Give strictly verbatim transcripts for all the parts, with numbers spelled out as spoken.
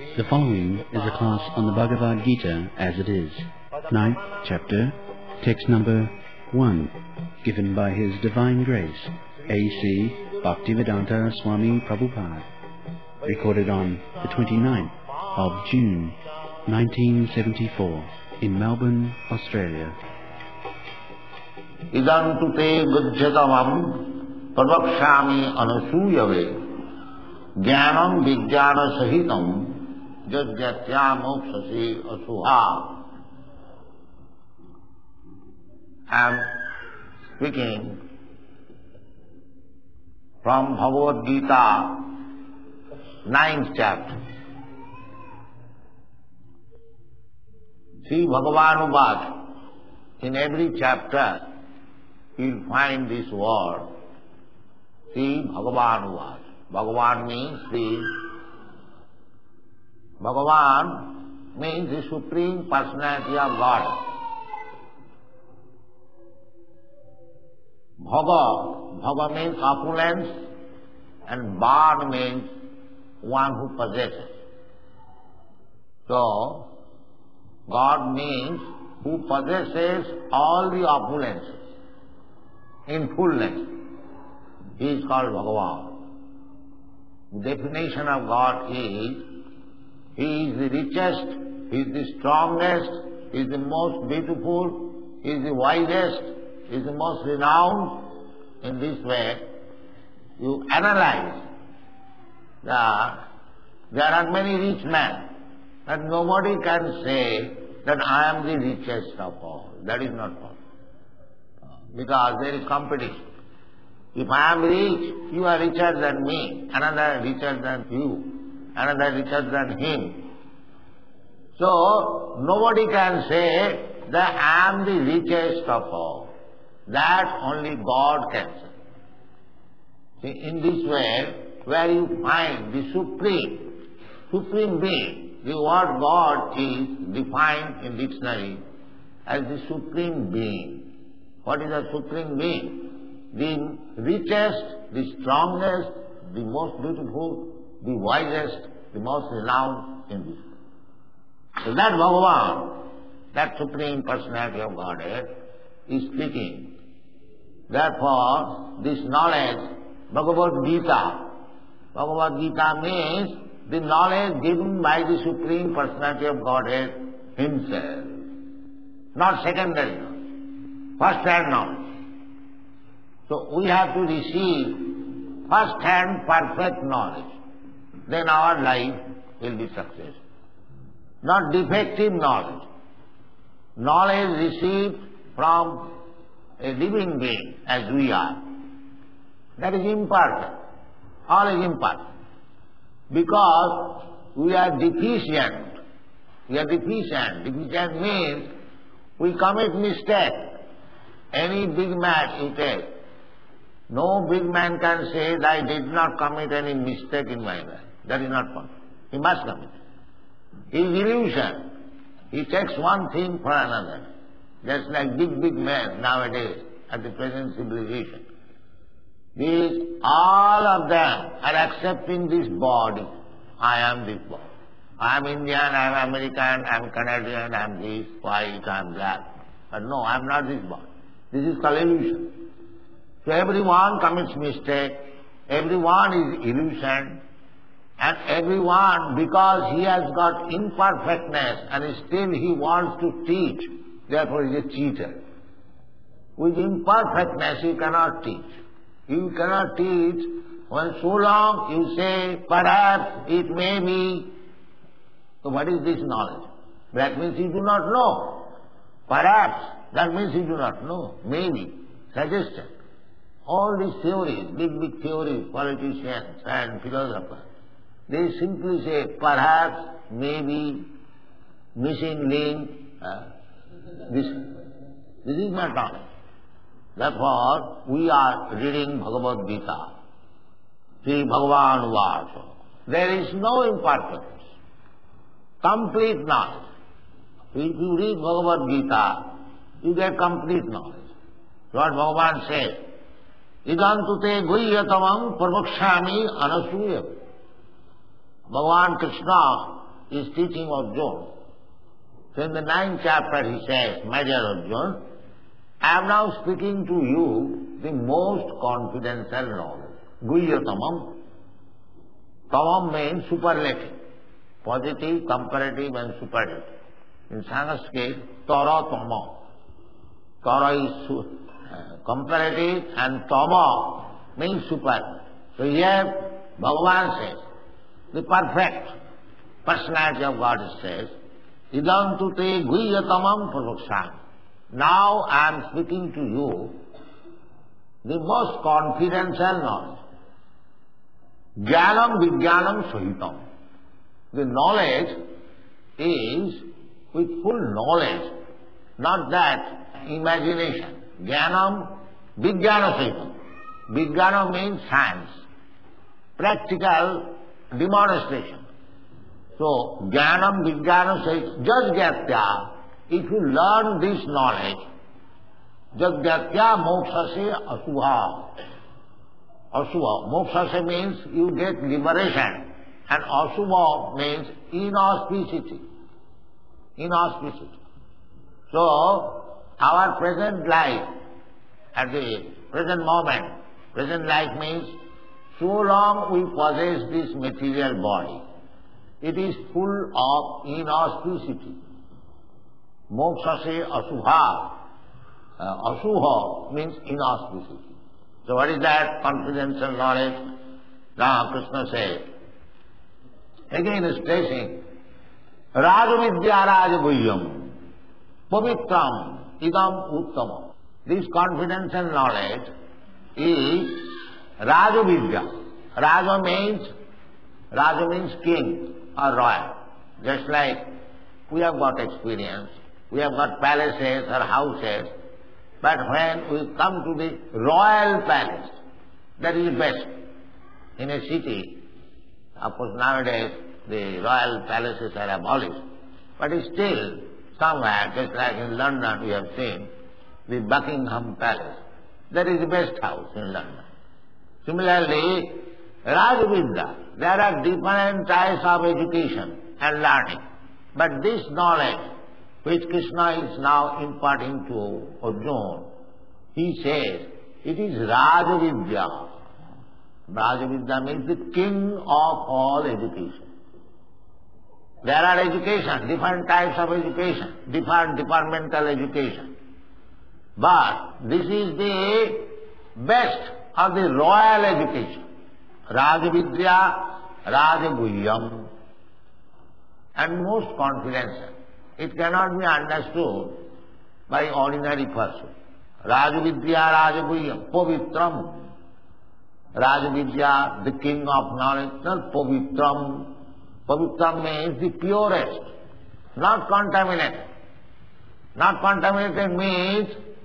The following is a class on the Bhagavad Gita as it is, ninth chapter, text number one, given by His Divine Grace, A C Bhaktivedanta Swami Prabhupada, recorded on the twenty-ninth of June, nineteen seventy-four, in Melbourne, Australia. Idam tu te gujjatamam pravakshami anasuyave jnanam vijnana sahitam jajjatya mokshasi asuha. I am speaking from Bhagavad Gita, ninth chapter. See Bhagavan Uvad. In every chapter you will find this word. See Bhagavan Uvad. Bhagavan means the Bhagavan means the Supreme Personality of God. Bhava, Bhava means opulence, and Van means one who possesses. So, God means who possesses all the opulences in fullness. He is called Bhagavan. The definition of God is, He is the richest, He is the strongest, He is the most beautiful, He is the wisest, He is the most renowned. In this way, you analyze that there are many rich men, and nobody can say that I am the richest of all. That is not possible. Because there is competition. If I am rich, you are richer than me, another richer than you, another richer than him. So, nobody can say that I am the richest of all. That only God can say. See, in this way, where you find the Supreme, Supreme Being, the word God is defined in dictionary as the Supreme Being. What is a Supreme Being? The richest, the strongest, the most beautiful, the wisest, the most renowned in this world. So that Bhagavan, that Supreme Personality of Godhead, is speaking. Therefore, this knowledge, Bhagavad Gita, Bhagavad Gita means the knowledge given by the Supreme Personality of Godhead Himself. Not secondary knowledge, first-hand knowledge. So we have to receive first-hand perfect knowledge. Then our life will be successful. Not defective knowledge. Knowledge received from a living being as we are. That is imperfect. All is imperfect. Because we are deficient. We are deficient. Deficient means we commit mistake. Any big man you take, no big man can say that I did not commit any mistake in my life. That is not possible. He must commit. He is illusion. He takes one thing for another. Just like big, big men nowadays at the present civilization. These, all of them are accepting this body. I am this body. I am Indian, I am American, I am Canadian, I am this, white, I am black. But no, I am not this body. This is called illusion. So everyone commits mistake, everyone is illusion, and everyone, because he has got imperfectness and still he wants to teach, therefore he is a cheater. With imperfectness you cannot teach. You cannot teach when so long you say, perhaps, it may be. So what is this knowledge? That means you do not know. Perhaps, that means you do not know. Maybe, suggestion. All these theories, big, big theories, politicians and philosophers, they simply say, perhaps, maybe, missing link, uh, this, this is not knowledge. Therefore, we are reading Bhagavad Gita. Sri Bhagavan Uvaca. There is no imperfectness. Complete knowledge. If you read Bhagavad Gita, you get complete knowledge. What Bhagavan says, Idam tu te guhyatamam pravakshami anasuya. Bhagavan Krishna is teaching Arjuna. So in the ninth chapter he says, my dear Arjuna, I am now speaking to you the most confidential knowledge. Guhyatamam. Tamam means superlative. Positive, comparative and superlative. In Sanskrit, Tara Tama. Tara is uh, comparative and Tama means super. So here Bhagavan says, the perfect personality of God says, Idam tu te guhyatamam pravaksam. Now I am speaking to you the most confidential knowledge. Jnanam vijnanam sahitam. The knowledge is with full knowledge, not that imagination. Jnanam vijnana sahitam. Vijnana means science, practical demonstration. So, jnanam vijnana sahitam, jasgyatya, if you learn this knowledge, jasgyatya mokshase asubha. Asubha, mokshase means you get liberation, and asubha means inauspicity. Inauspicity. So, our present life, at the present moment, present life means so long we possess this material body, it is full of inauspicity. Mokshase asubha. Uh, asubha means inauspicity. So what is that confidential knowledge? Ramakrishna says, again is stressing, Rajavidya Rajaguhyam, Pavitram, Idam Uttamam. This confidential knowledge is Rajavidya. Raja means, Raja means king or royal. Just like we have got experience, we have got palaces or houses, but when we come to the royal palace, that is best. In a city, of course nowadays the royal palaces are abolished, but still somewhere, just like in London we have seen, the Buckingham Palace, that is the best house in London. Similarly, Rajavidya, there are different types of education and learning, but this knowledge which Krishna is now imparting to Arjuna, he says, it is Rajavidya. Rajavidya means the king of all education. There are education, different types of education, different departmental education. But this is the best of the royal education. Rajavidya, Rajaguhyam, and most confidential. It cannot be understood by ordinary person. Rajavidya, Rajaguhyam, Pavitram. Rajavidya, the king of knowledge, not Pavitram. Pavitram means the purest, not contaminated. Not contaminated means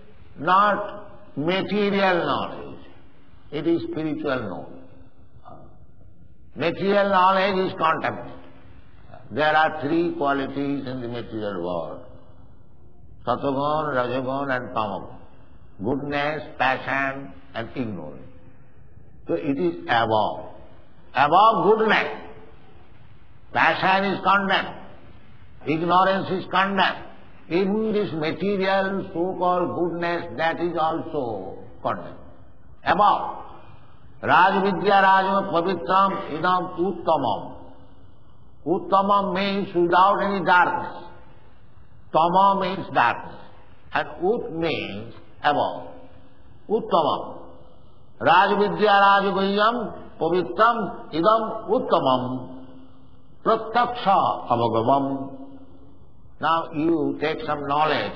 not material knowledge. It is spiritual knowledge. Material knowledge is contaminated. There are three qualities in the material world. Satagun, Rajagun and Tamagun. Goodness, passion and ignorance. So it is above. Above goodness. Passion is condemned. Ignorance is condemned. Even this material so-called goodness, that is also condemned. Above. Rajavidya Rajam Pavitram Idam Uttamam. Uttamam means without any darkness. Tama means darkness. And Ut means above. Uttamam. Rajavidya Rajaguhyam Pavitram Idam Uttamam. Pratyaksha Avagavam. Now you take some knowledge.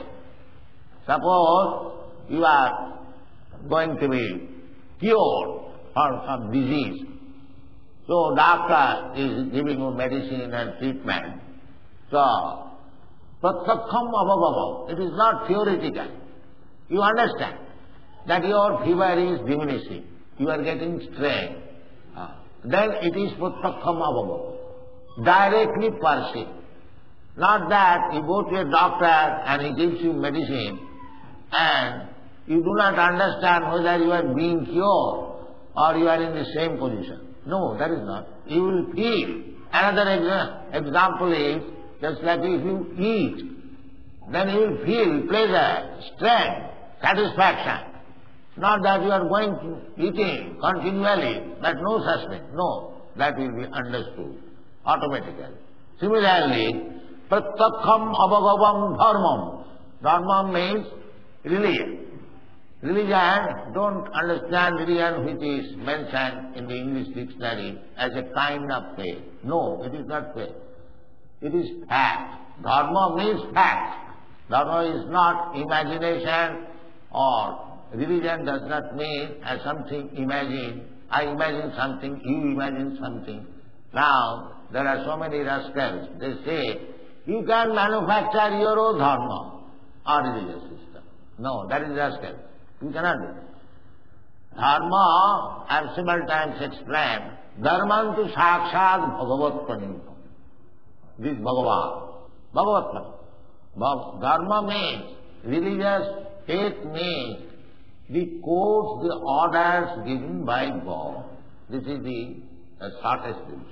Suppose you are going to be cured for some disease. So doctor is giving you medicine and treatment. So, Pratyaksham Avagavam. It is not theoretical. You understand that your fever is diminishing. You are getting strain. Then it is Pratyaksham Avagavam. Directly perceived. Not that you go to a doctor and he gives you medicine and you do not understand whether you are being cured or you are in the same position. No, that is not. You will feel Another ex- example is, just like if you eat, then you will feel pleasure, strength, satisfaction. Not that you are going to eating continually, but no such thing. No, that will be understood automatically. Similarly, pratyakham abhagavam dharmam. Dharma means religion. Religion, don't understand religion which is mentioned in the English dictionary as a kind of faith. No, it is not faith. It is fact. Dharma means fact. Dharma is not imagination, or religion does not mean as something imagined. I imagine something, you imagine something. Now, there are so many rascals. They say, you can manufacture your own dharma or religious system. No, that is rascal. You cannot do it. Dharma, I have several times explained, dharmantu sakshat bhagavat pranita. This Bhagavan. Bhagavat pranita. Dharma means, religious faith means, the codes, the orders given by God. This is the uh, shortest division.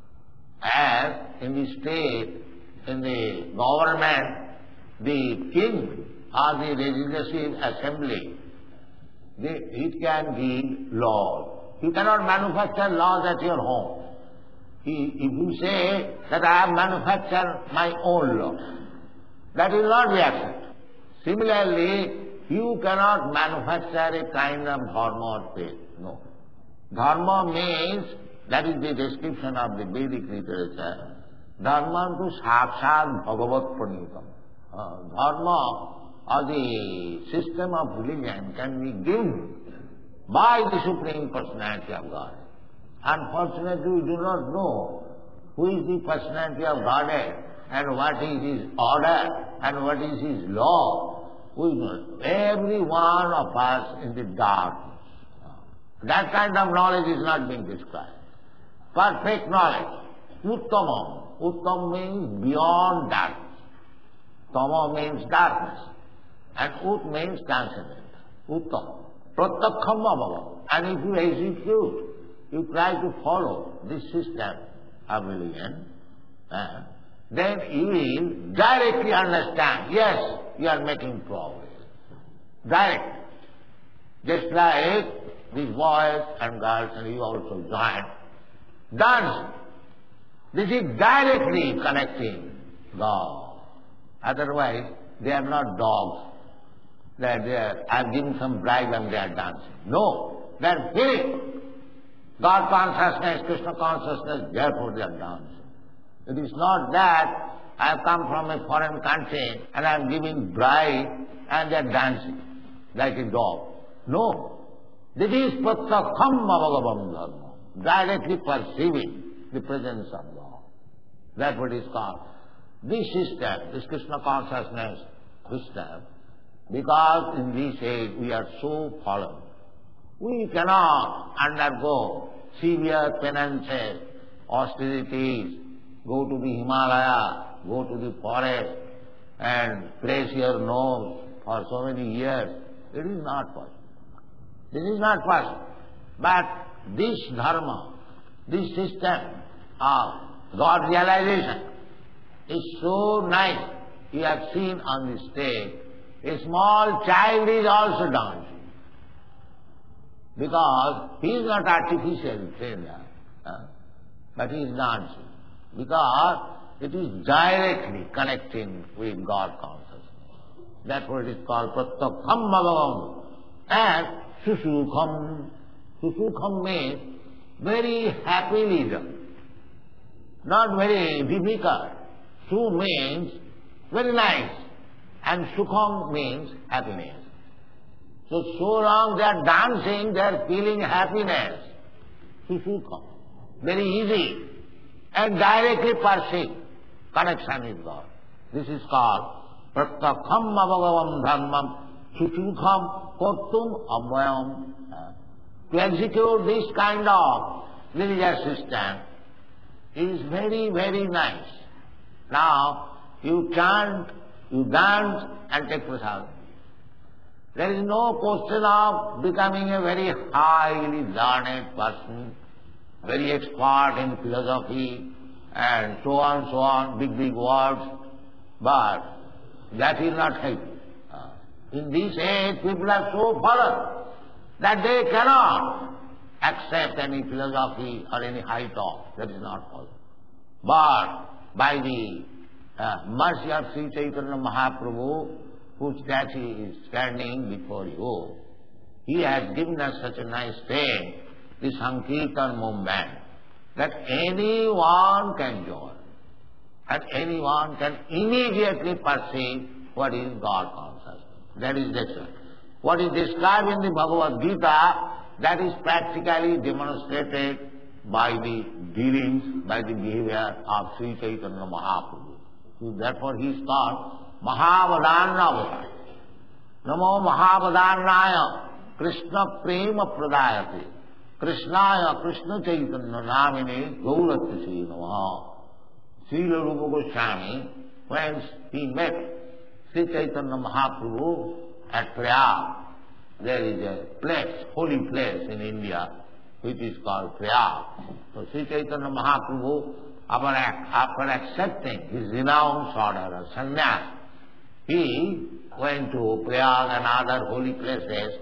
As in the state, in the government, the king or the legislative assembly, they, it can give laws. You cannot manufacture laws at your home. If you say that I have manufactured my own law, that will not be accepted. Similarly, you cannot manufacture a kind of dharma or faith. No. Dharma means, that is the description of the Vedic literature, dharma to sakshat bhagavat pranitam. Uh, dharma or the system of religion can be given by the Supreme Personality of God. Unfortunately, we do not know who is the Personality of Godhead and what is His order and what is His law. We know. Every one of us in the darkness. That kind of knowledge is not being described. Perfect knowledge. Uttamam. Uttam means beyond darkness. Tama means darkness. And ut means transcendent. Uttam. Pratyakham abhagavam. And if you execute, you try to follow this system of religion, uh, then you will directly understand, yes, you are making progress. Direct. Just like these boys and girls, and you also join, dance. This is directly connecting God. Otherwise, they are not dogs. They are, they are, I have given some bribe and they are dancing. No, they are feeling God consciousness, Krishna consciousness, therefore they are dancing. It is not that I have come from a foreign country and I am giving bribe and they are dancing like a dog. No. This is pratyakham abhagavam dharma, directly perceiving the presence of God. That's what is called. This system, this Krishna consciousness system, because in this age we are so fallen, we cannot undergo severe penances, austerities, go to the Himalaya, go to the forest and press your nose for so many years. It is not possible. This is not possible. But this dharma, this system of God realization is so nice. You have seen on the stage, a small child is also dancing. Because he is not artificially trained, uh, but he is dancing. Because it is directly connecting with God consciousness. That's what it is called pratyakham bhagavam. And susukham. Susukham means very happily done. Not very difficult. Su means very nice. And sukham means happiness. So, so long they are dancing, they are feeling happiness. Susukham. Very easy. And directly perceive connection with God. This is called pratyakham abhagavam dharmam susukham kortum abhayam. To execute this kind of religious system is very, very nice. Now, you chant, you dance and take prasad. There is no question of becoming a very highly learned person, very expert in philosophy, and so on, so on, big, big words, but that will not help you. Uh, in this age, people are so fallen that they cannot accept any philosophy or any high talk. That is not possible. But by the uh, mercy of Sri Chaitanya Mahaprabhu, whose statue is standing before you, he has given us such a nice thing, the Sankirtan movement, that anyone can join, and anyone can immediately perceive what is God consciousness. That is this. What is described in the Bhagavad Gita, that is practically demonstrated by the dealings, by the behavior of Sri Chaitanya Mahaprabhu. So therefore he is called Mahavadana Avatar. Namo Mahavadannaya Krishna Prema Pradayate Krishnaya Krishna Chaitanya Namine Gauratyase Namaha. Srila Rupa Goswami, when he met Sri Chaitanya Mahaprabhu at Prayag, there is a place, holy place in India, which is called Prayag. So Sri Chaitanya Mahaprabhu, after, after accepting his renounced order of sannyas, he went to Prayag and other holy places.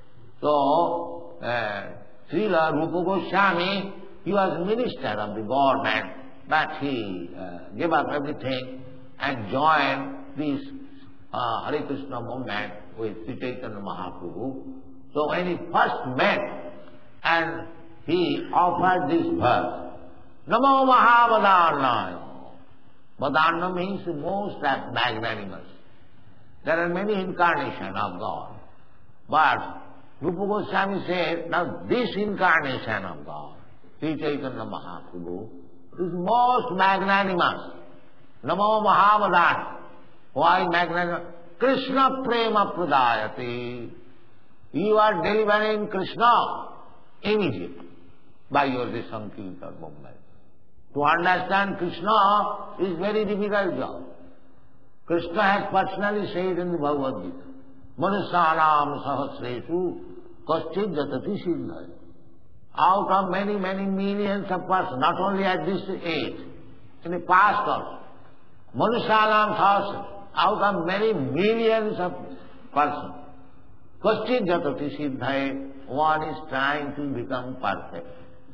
So, uh, Srila Rupa Goswami, he was minister of the government, but he uh, gave up everything and joined this uh, Hare Krishna movement with Sri Chaitanya Mahaprabhu. So when he first met and he offered this verse, Namo Mahavadannaya. Vadana means most magnanimous. There are many incarnations of God. But Rupa Goswami said, now this incarnation of God, Sri Chaitanya Mahaprabhu, is most magnanimous. Namo Mahavadannaya. Why magnanimous? Krishna Prema Pradayate. You are delivering Krishna immediately by your Sankirtan movement. To understand Krishna is very difficult job. Krishna has personally said in the Bhagavad Gita, Manusanam Sahasresu Kaschid Jatati Siddhaya. Out of many, many millions of persons, not only at this age, in the past also, Manusanam Sahasresu, out of many millions of persons, Kaschid Jatati Siddhaya, one is trying to become perfect.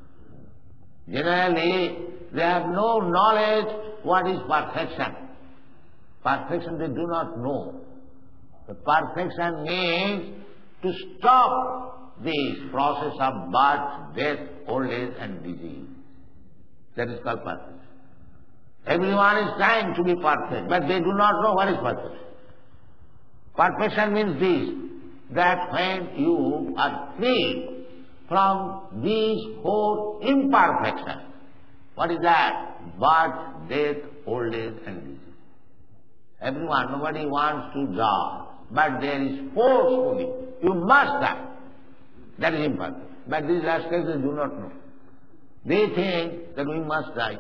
Generally, they have no knowledge what is perfection. Perfection they do not know. The perfection means to stop this process of birth, death, old age and disease. That is called perfection. Everyone is trying to be perfect, but they do not know what is perfection. Perfection means this, that when you are free from these four imperfections, what is that? Birth, death, old age and disease. Everyone, nobody wants to die, but there is forcefully, you must die. That is imperfect. But these rascals do not know. They think that we must die.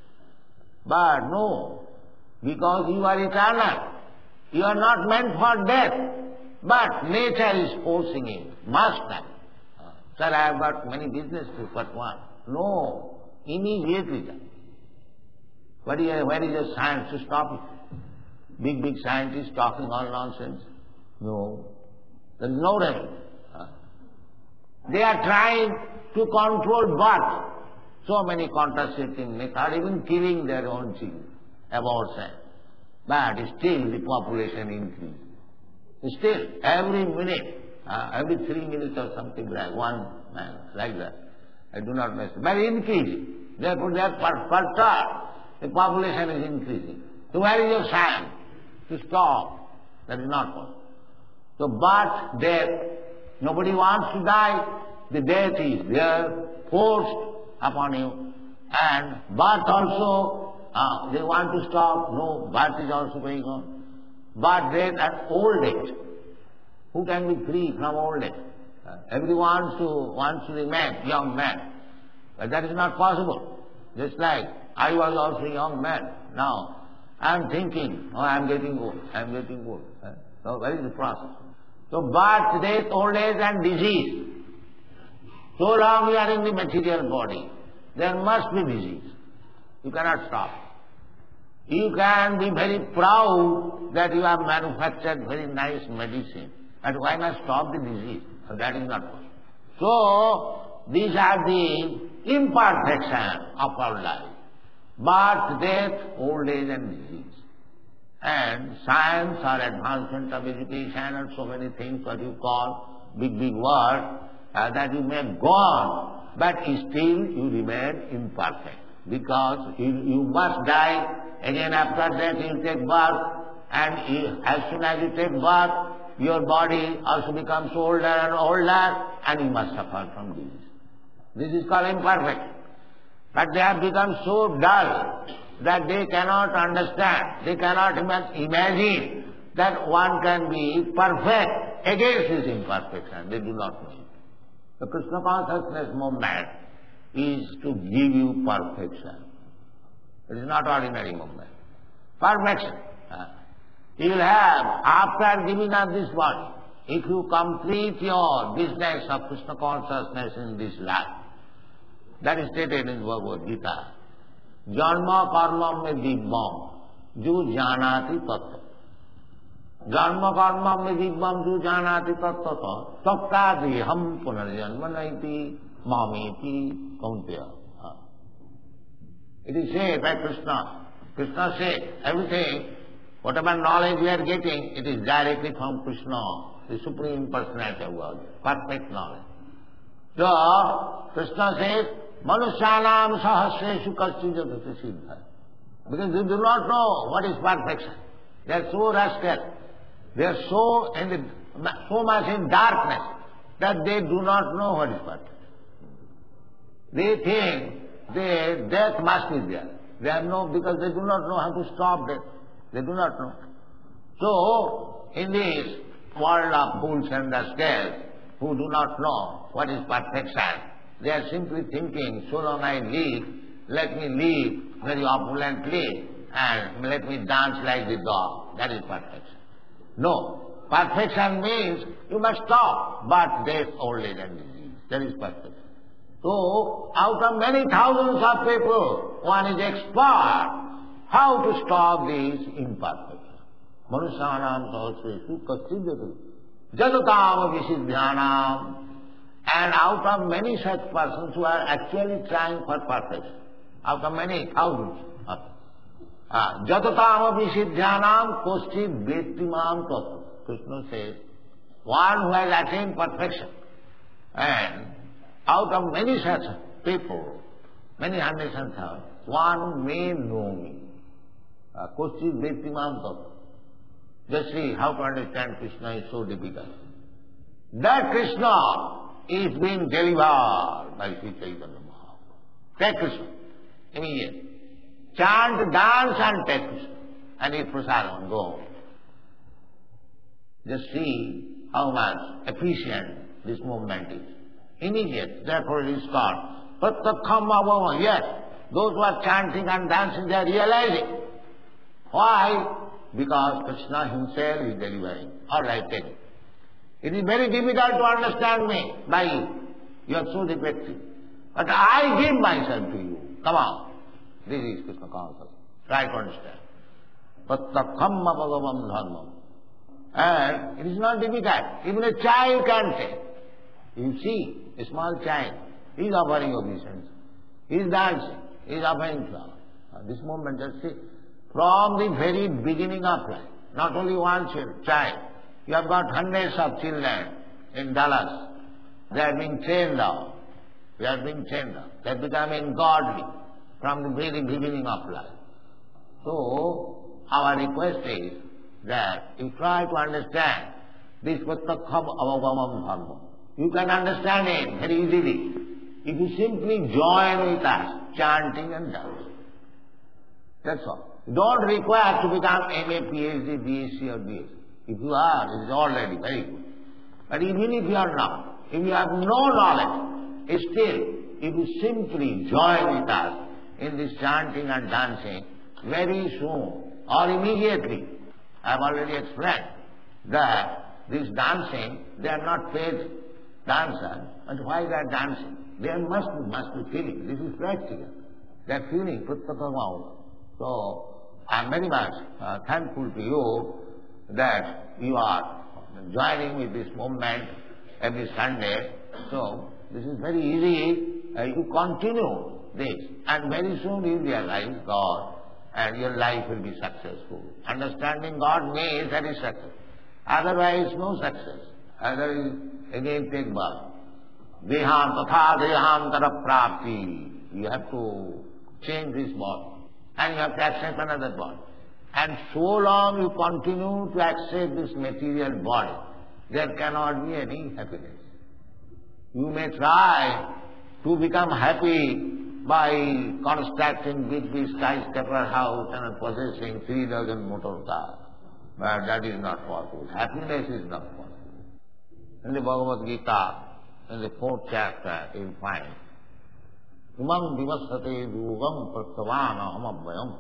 But no, because you are eternal. You are not meant for death. But nature is forcing you. Must die. Uh, sir, I have got many business to but one. No, immediately die. What is, where is the science to stop it? Big, big scientists talking all nonsense. No, there is no remedy. Uh, they are trying to control birth. So many contraceptive methods, even killing their own children, abortion. But still the population increases. Still, every minute, uh, every three minutes or something like one man, like that. I do not know. But increasing. Therefore, they are per, per turn, the population is increasing. So where is your science to stop? That is not possible. So birth, death, nobody wants to die. The death is there, forced upon you. And birth also, uh, they want to stop. No, birth is also going on. Birth, death and old age. Who can be free from old age? Uh, everyone wants to, wants to remain young man. But that is not possible. Just like I was also a young man. Now, I am thinking, oh, I am getting old, I am getting old. Uh, so where is the process? So birth, death, old age and disease. So long we are in the material body, there must be disease. You cannot stop. You can be very proud that you have manufactured very nice medicine, and why not stop the disease? That is not possible. So, these are the imperfections of our life. Birth, death, old age and disease. And science or advancement of education and so many things what you call big, big words uh, that you may go on, but still you remain imperfect. Because you, you must die, again after that you take birth, and you, as soon as you take birth, your body also becomes older and older, and you must suffer from disease. This is called imperfection. But they have become so dull that they cannot understand, they cannot imagine that one can be perfect against this imperfection. They do not know it. The Krishna consciousness movement is to give you perfection. It is not ordinary movement. Perfection. You will have, after giving up this body, if you complete your business of Krishna consciousness in this life, that is stated in Bhagavad Gita. Janma karma me dibbam, ju janati tattva. Janma karma me dibbam, ju janati tattva. Tattadi ham punarjanma naiti mamiti kaunteya. It is said by Krishna. Krishna said, everything, whatever knowledge we are getting, it is directly from Krishna, the Supreme Personality of God, perfect knowledge. So, Krishna says, Manusyanam sahasreshu kaschijadati siddha. Because they do not know what is perfection. They are so rascal. They are so in the, so much in darkness that they do not know what is perfection. They think that death must be there. They have no, because they do not know how to stop death. They do not know. So, in this world of fools and rascals who do not know what is perfection, they are simply thinking, so long I live, let me live very opulently and let me dance like the dog. That is perfection. No. Perfection means you must stop birth, death, old age and disease. That is perfection. So, out of many thousands of people, one is expert how to stop these imperfections. Manusyanam sahasreshu kaschijadati jadatam visiddhyanam. And out of many such persons who are actually trying for perfection, out of many thousands, jatatam visiddhyanam koschid vettimam tattva. Krishna says, one who has attained perfection, and out of many such people, many hundreds and thousands, one may know me. Koschid vettimam tattva. Just see how to understand Krishna is so difficult. That Krishna is being delivered by Sri Chaitanya Mahaprabhu. Take Krishna, immediately. Chant, dance and take Krishna. And eat prasadam, go. Just see how much efficient this movement is. Immediate, therefore it is called Prattakham Avama. Yes, those who are chanting and dancing, they are realizing. Why? Because Krishna himself is delivering. All right, take it. It is very difficult to understand me by you. You are so defective. But I give myself to you. Come on. This is Krishna consciousness. Try to understand. Prattakham bhagavam dharmam. And it is not difficult. Even a child can say. You see, a small child, he is offering obeisance. He is dancing. He is offering flower. This moment, just see. From the very beginning of life, not only one child, you have got hundreds of children in Dallas. They are being trained now. They are being trained now. They are becoming godly from the very beginning of life. So, our request is that you try to understand this Prattakham Avagam Dharma. You can understand it very easily if you simply join with us, chanting and dancing. That's all. You don't require to become M A, P H D, B S c or B S c. If you are, it is already very good. But even if you are not, if you have no knowledge, still, if you simply join with us in this chanting and dancing, very soon or immediately, I have already explained that this dancing, they are not paid dancers, but why they are dancing? They must, must be feeling. This is practical. that feeling, Pratyakama. So, I am very much uh, thankful to you that you are joining with this movement every Sunday. So, this is very easy. Uh, you continue this, and very soon you realize God, and your life will be successful. Understanding God means that is success. Otherwise, no success. Otherwise, again take birth. Deham tatha dehantara prapti. You have to change this body, and you have to accept another body. And so long you continue to accept this material body, there cannot be any happiness. You may try to become happy by constructing big, big skyscraper house and possessing three dozen motor cars. But that is not possible. Happiness is not possible. In the Bhagavad Gita, in the fourth chapter, you find, Imam vivasate dugam prattavana hamabhayam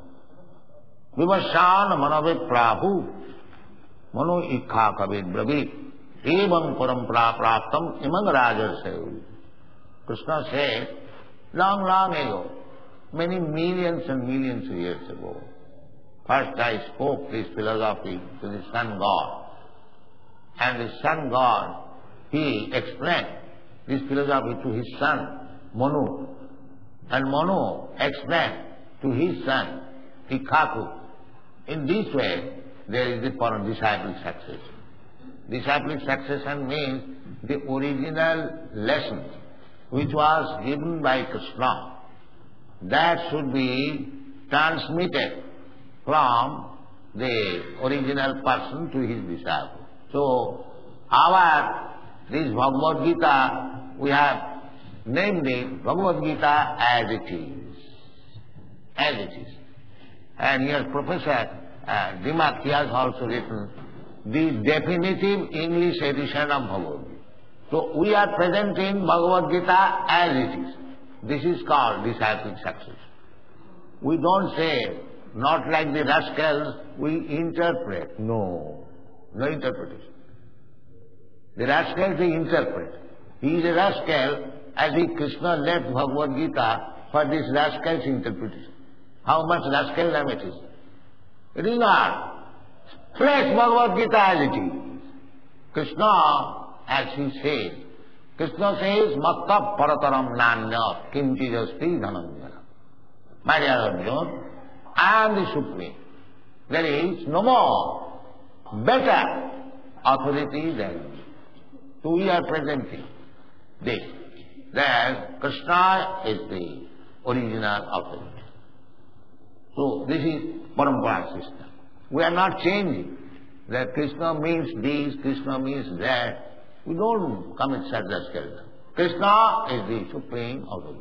vivasana manave prabhu mano ikha kavid brabit evam parampara praptam imam rajarse. Krishna said, long, long ago, many millions and millions of years ago, first I spoke this philosophy to the sun god. And the sun god, he explained this philosophy to his son, Manu. And Manu explained to his son, Ikhaku. In this way, there is the disciplic succession. Disciplic succession means the original lesson which was given by Krishna, that should be transmitted from the original person to his disciple. So, our, this Bhagavad Gita, we have named it Bhagavad Gita as it is. As it is. And here Professor uh, Dimak, he has also written the definitive English edition of Bhagavad Gita. So we are presenting Bhagavad Gita as it is. This is called disciplic success. We don't say, not like the rascals, we interpret. No, no interpretation. The rascals, they interpret. He is a rascal as if Krishna left Bhagavad Gita for this rascal's interpretation. How much rascaldom it is. It is not. Fresh Bhagavad Gita as it is. Krishna, as he says, Krishna says, Matta parataram nanya kinchijasti dhananjana. My dear Arjuna, I am the Supreme. There is no more better authority than me. So we are presenting this, that Krishna is the original authority. So this is Parampara system. We are not changing that Krishna means this, Krishna means that. We don't commit such rascalism. Krishna is the supreme authority.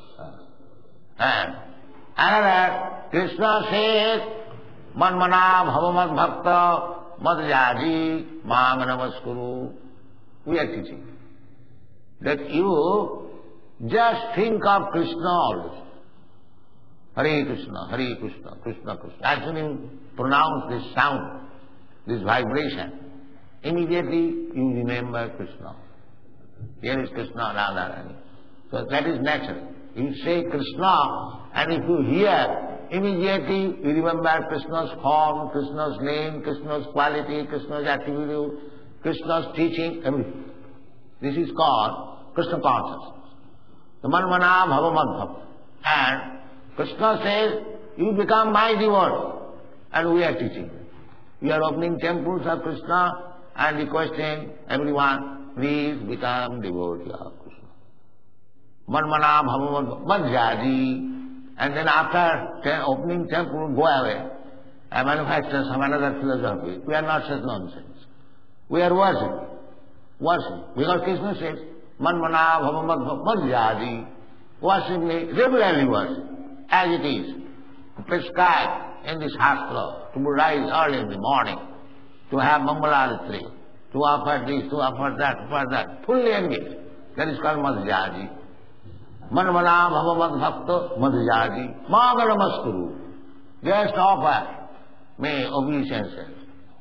And another, Krishna says, Manmana bhavamad bhakta madhyadi mam namaskuru. We are teaching that you just think of Krishna always. Hare Krishna, Hare Krishna, Krishna Krishna. As soon as you pronounce this sound, this vibration, immediately you remember Krishna. Here is Krishna, Radharani. So that is natural. You say Krishna, and if you hear, immediately you remember Krishna's form, Krishna's name, Krishna's quality, Krishna's attribute, Krishna's teaching, everything. This is called Krishna consciousness. The Manmana Bhavamadbhav. And Krishna says, you become my devotee. And we are teaching. We are opening temples of Krishna and requesting everyone, please become devotee of Krishna. Manmana Bhavamadbhav Madhyadi. And then after ten, opening temple, go away and manufacture some another philosophy. We are not such nonsense. We are worshiping. Worship. Because Krishna says, Manmana Bhavamadbhav Madhyadi. Worship me, regularly worship, as it is. Prescribed in this Shastra to rise early in the morning, to have Mangalarati, to offer this, to offer that, to offer that, fully engaged. That is called Madhyadi. Manmana Bhavamad Bhakta Madhyadi. Maganamaskuru. Just offer me obeisances.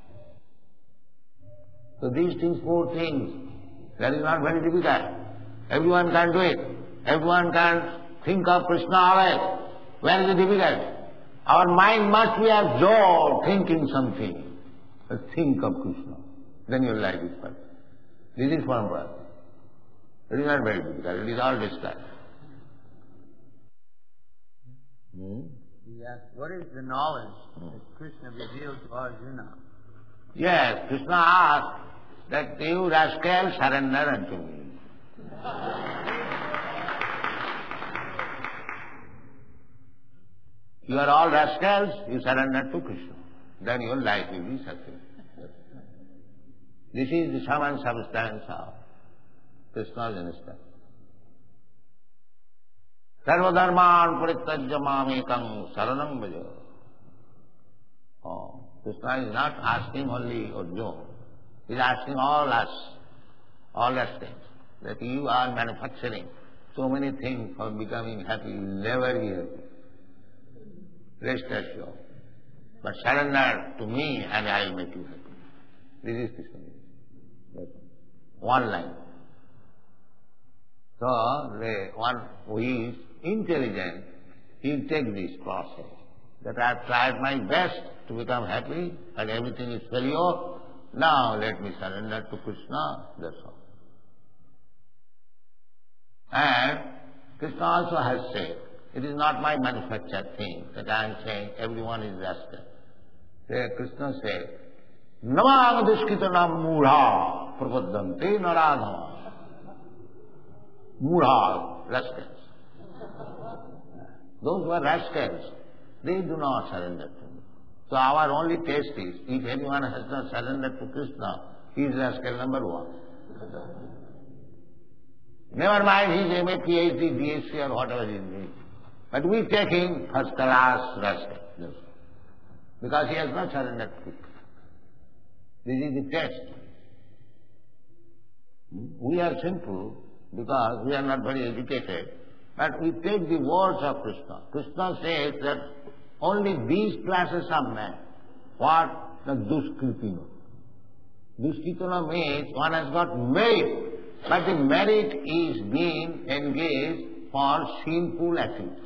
So these things, four things, that is not very difficult. Everyone can do it. Everyone can think of Krishna always. Where is the difficulty? Our mind must be absorbed thinking something. Think of Krishna. Then you will like this person. This is parampara. It is not very difficult. It is all described. Hmm? He asked, what is the knowledge that Krishna revealed to Arjuna? Yes, Krishna asked that you rascal surrender unto me. You are all rascals, you surrender to Krishna. Then your life will be successful. This is the sum and substance of Krishna's instruction. Sarvadharman parityajya mamekam saranam bhaja. Oh, Krishna is not asking only Arjuna. He is asking all us, all us things, that you are manufacturing so many things for becoming happy. You will never be happy. Rest assured. But surrender to me and I will make you happy. This is Krishna. One line. So, the one who is intelligent, he will take this process. That I have tried my best to become happy and everything is failure. Now let me surrender to Krishna, that's all. And Krishna also has said, it is not my manufactured thing that I am saying everyone is rascal. There Krishna said, Namang dushkitanam mudha prapaddante naradhama. Mudha, rascals. Those who are rascals, they do not surrender to me. So our only test is, if anyone has not surrendered to Krishna, he is rascal number one. Never mind he is M A, P H D, D S C or whatever he is doing. But we take him first class rascal. Because he has not surrendered to Krishna. This is the test. We are simple because we are not very educated. But we take the words of Krishna. Krishna says that only these classes of men, what? The duskritino. Duskritino means one has got merit, but the merit is being engaged for sinful activities.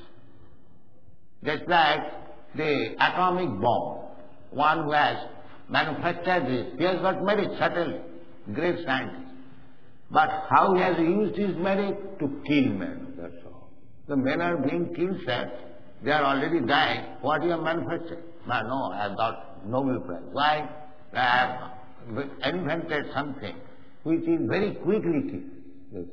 Just like the atomic bomb. One who has manufactured this, he has got merit, certainly, great scientist. But how he has used his merit? To kill men, that's all. The men are being killed, sir. They are already dying. What you have manufactured? No, no, I have got Nobel Prize. Why? I have invented something which is very quickly killed.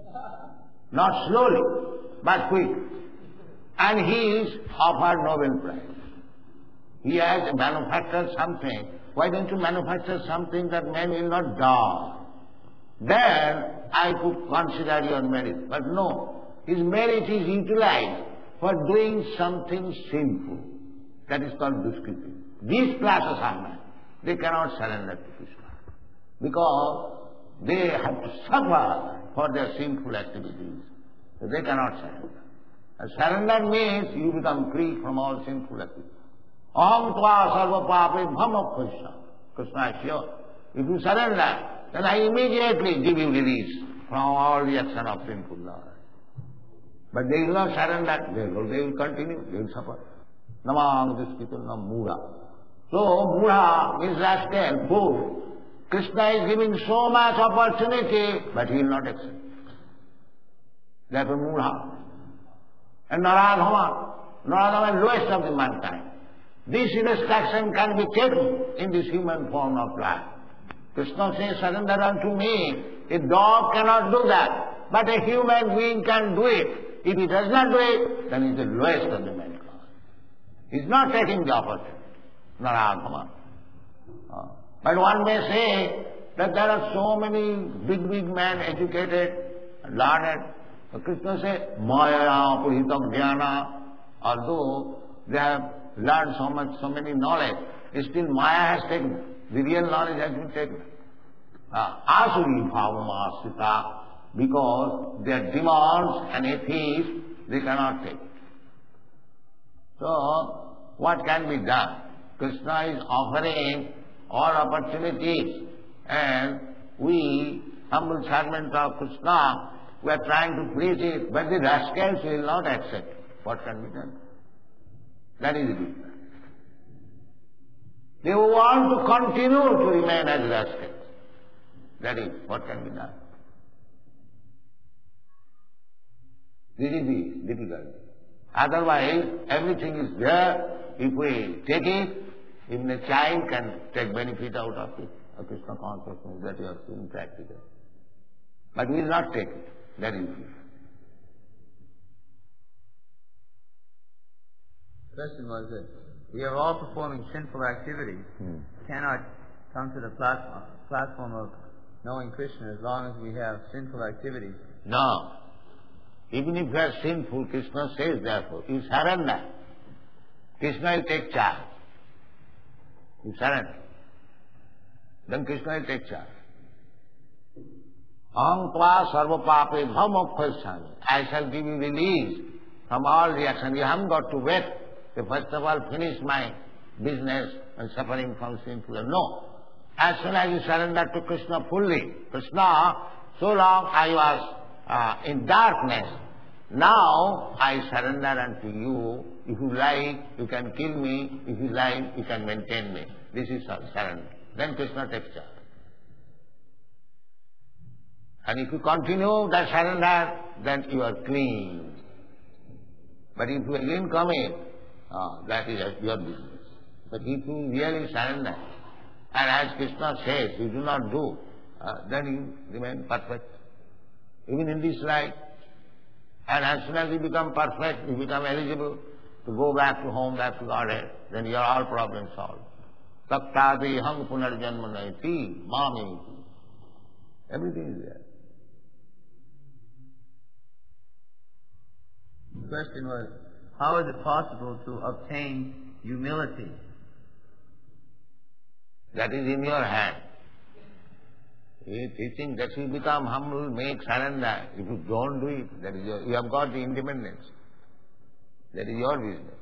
Not slowly, but quick. And he is offered Nobel Prize. He has manufactured something. Why don't you manufacture something that men will not die? Then I could consider your merit. But no, his merit is utilized for doing something sinful. That is called duskritin. These classes are men. They cannot surrender to Krishna. Because they have to suffer for their sinful activities. So they cannot surrender. And surrender means you become free from all sinful activities. Aham tva sarva pape bhama Krishna. Krishna is sure. If you surrender, then I immediately give you release from all the action of sinful life. But they will not surrender. They will, they will continue. They will suffer. Namang duskritanam mudha. So mudha means rascal, fool. Krishna is giving so much opportunity, but he will not accept. Therefore mudha. And naradhama. Naradhama is lowest of the mankind. This instruction can be taken in this human form of life. Krishna says, surrender unto me. A dog cannot do that, but a human being can do it. If he does not do it, then he is the lowest of the mankind. He is not taking the opportunity. Naradhama. Uh, but one may say that there are so many big, big men, educated, learned. But Krishna says, Maya puhitam jnana. Although they have learned so much, so many knowledge, still Maya has taken them. The real knowledge has been taken. Asuri bhavama asita, because their demands and atheists, they cannot take. So, what can be done? Krishna is offering all opportunities, and we, humble servants of Krishna, we are trying to preach it, but the rascals will not accept. What can be done? That is the difference. They want to continue to remain as rascals. That is what can be done. This is the difficulty. Otherwise, everything is there. If we take it, even a child can take benefit out of it, of Krishna consciousness that you have seen practical. But we will not take it. That is it. The question was that we are all performing sinful activities. Hmm. Cannot come to the platform, platform of knowing Krishna as long as we have sinful activities. No. Even if you are sinful, Krishna says therefore, you surrender. Krishna will take charge. You surrender. Then Krishna will take charge. Aham tva sarva pape bhamokkhasami. I shall give you release from all reaction. You haven't got to wait to first of all finish my business and suffering from sinful. No. As soon as you surrender to Krishna fully, Krishna, so long I was uh, in darkness. Now I surrender unto you. If you like, you can kill me. If you like, you can maintain me. This is surrender. Then Krishna takes charge. And if you continue that surrender, then you are clean. But if you again come in, uh, that is your business. But if you really surrender, and as Krishna says, you do not do, uh, then you remain perfect. Even in this life. And as soon as you become perfect, you become eligible to go back to home, back to Godhead, then your all problems solved. Taktadi hang punarjanma naiti, mami. Everything is there. The question was, how is it possible to obtain humility? That is in your hand. He teaching that you become humble, make surrender. If you don't do it, that is your, you have got the independence. That is your business.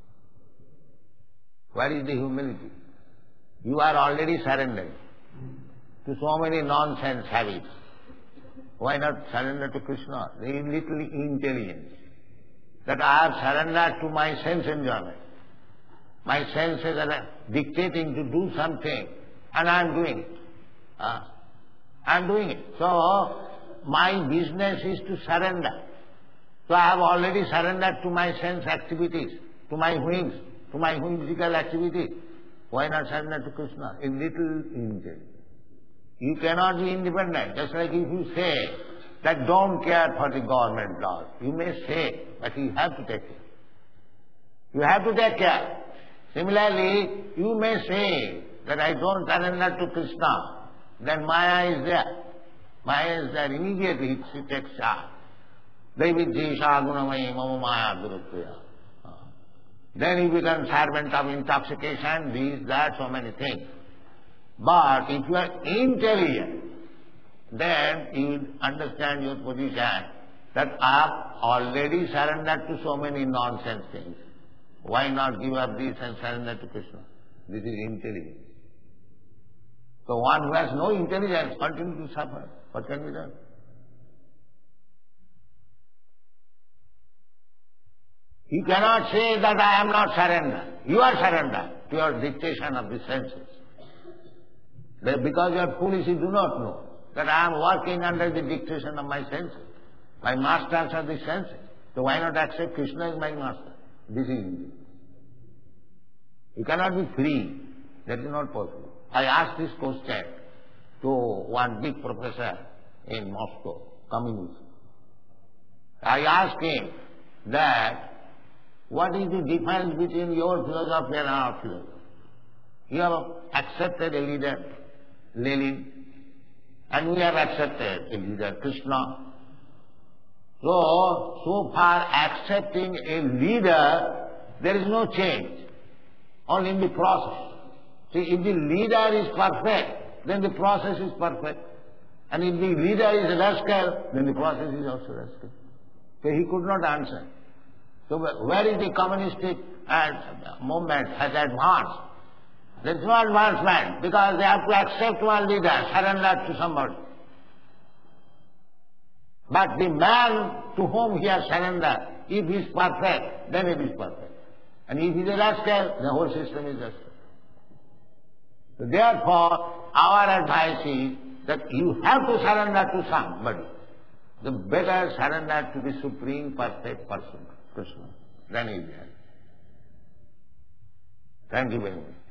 Where is the humility? You are already surrendered to so many nonsense habits. Why not surrender to Krishna? The little intelligence. That I have surrendered to my sense enjoyment. My senses are dictating to do something, and I am doing it. Uh, I am doing it. So, my business is to surrender. So I have already surrendered to my sense activities, to my whims, to my whimsical activities. Why not surrender to Krishna? A little intelligence. You cannot be independent. Just like if you say that don't care for the government laws. You may say, but you have to take care. You have to take care. Similarly, you may say that I don't surrender to Krishna. Then Maya is there. Maya is there. Immediately she takes charge. Devidji gunamai mama maya durukya. Then you become servant of intoxication, this, that, so many things. But if you are intelligent, then you will understand your position that I have already surrendered to so many nonsense things. Why not give up this and surrender to Krishna? This is intelligence. So one who has no intelligence continues to suffer. What can be done? You cannot say that I am not surrendered. You are surrendered to your dictation of the senses. But because you are foolish, you do not know that I am working under the dictation of my senses. My masters are the senses. So why not accept Krishna as my master? This is it. You cannot be free. That is not possible. I asked this question to one big professor in Moscow, communism. I asked him that what is the difference between your philosophy and our philosophy? You have accepted a leader, Lenin, and we have accepted a leader, Krishna. So, so far accepting a leader, there is no change, only in the process. See, if the leader is perfect, then the process is perfect. And if the leader is rascal, then the process is also rascal. So he could not answer. So where is the communistic uh, movement has advanced? There is no advancement because they have to accept one leader, surrender to somebody. But the man to whom he has surrendered, if he is perfect, then it is perfect. And if he is a rascal, the whole system is rascal. So therefore, our advice is that you have to surrender to somebody. The better surrender to the Supreme Perfect Person, Krishna, than Israel. Thank you very much.